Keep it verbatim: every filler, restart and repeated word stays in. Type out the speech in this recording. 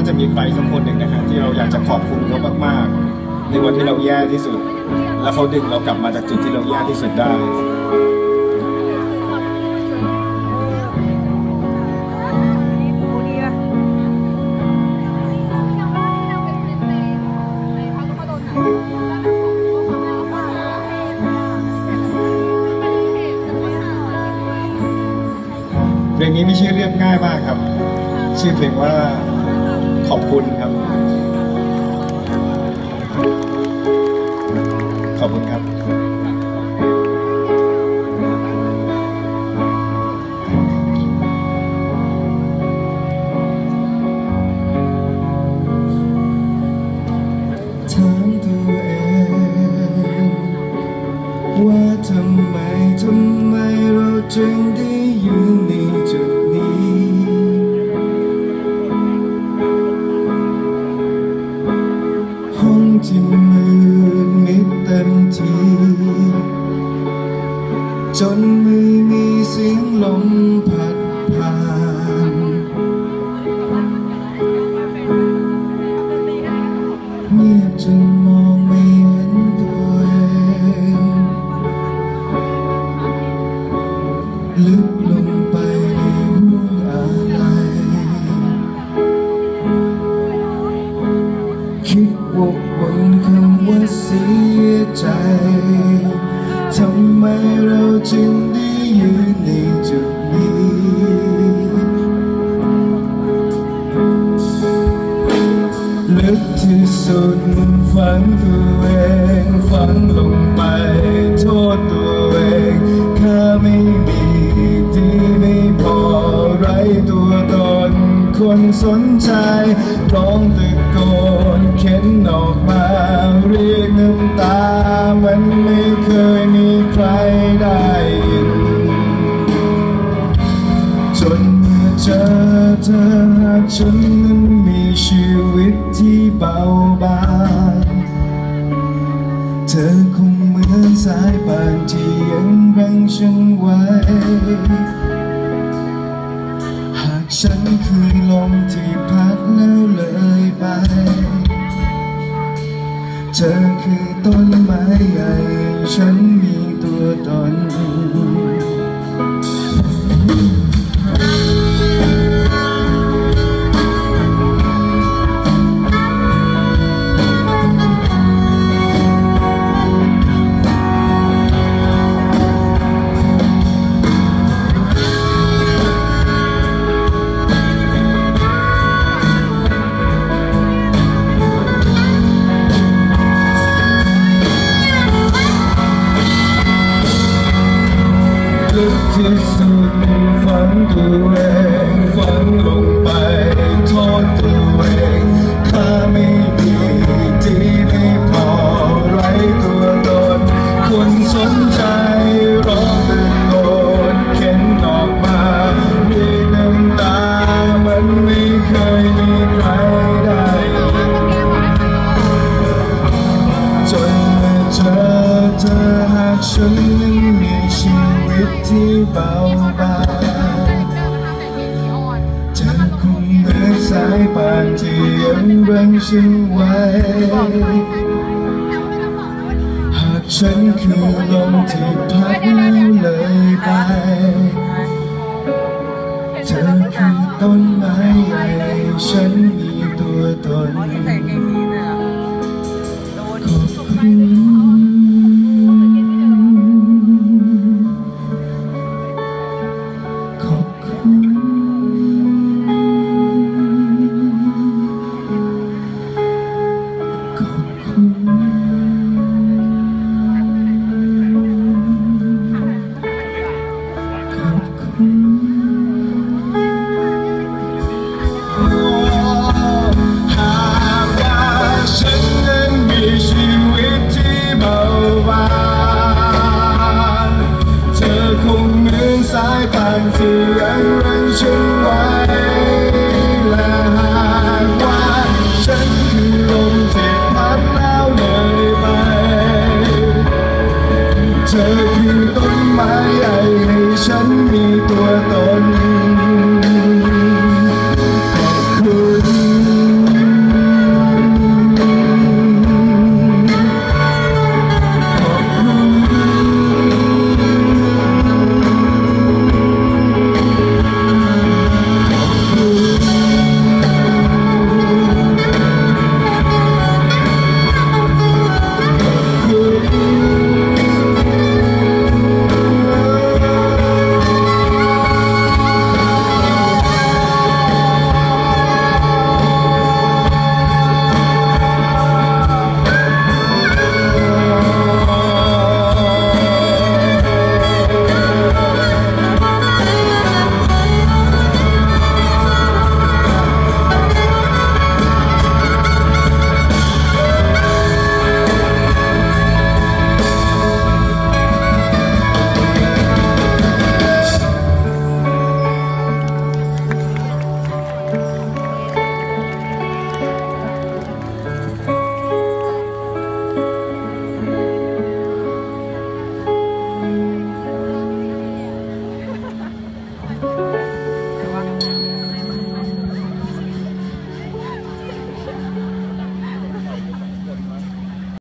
จะมีใครสักคนหนึ่งนะฮะที่เราอยากจะขอบคุณเขามากๆในวันที่เราแย่ที่สุดแล้วเขาดึงเรากลับมาจากจุดที่เราแย่ที่สุดได้เพลงนี้มีชื่อเรียบง่ายมากครับชื่อเพลงว่าขอบคุณครับขอบคุณครับถามตัวเองว่าทำไมทำไมเราจึงได้ยืนในจุดนี้ห้องที่มืดมิดเต็มทีจนไม่มีเสียงลมพัดผ่านเงียบจนมองไม่เห็นตัวเองลึกลงไปในห้วงอะไรคิดวกวนคำว่าเสียใจทำไมเราจึงได้ยืนในจุดนี้ลึกที่สุดฝังตัวเองฝังลงไปโทษตัวเองข้าไม่มีที่ไม่พอไร้ตัวตนคนสนใจร้องตะโกนเข็นออกมาเรียกน้ำตามันไม่เคยมีใครได้ยินจนเมื่อเจอเธอฉันนั้นมีชีวิตที่เบาบางเธอคงเหมือนสายป่านที่ยังรั้งฉันไว้หากฉันคือลมที่พัดแล้วเลยไปเธอคือต้นไม้ใหญ่ฉันมีตัวตนที่สุดฝังตัวเองฝังลงไปโทษตัวเองข้าไม่ดีที่ไม่พอไร้ตัวตนคนสนใจร้องตะโกนเข็นออกมาด้วยน้ำตามันไม่เคยมีใครได้จนเมื่อเจอเธอหากฉันนั้นมีชีวิตที่เบาบางเธอคงเหมือนสายป่านที่ยังรั้งฉันไว้หากฉันคือลมที่พัดแล้วเลยไปเธอคือต้นไม้ใหญ่ฉันมีตัวตนขอบคุณที่ยังรั้งฉันไว้และหากว่าฉันคือลมที่พัดแล้วเลยไปเธอคือต้นไม้ใหญ่ให้ฉันมีตัวตน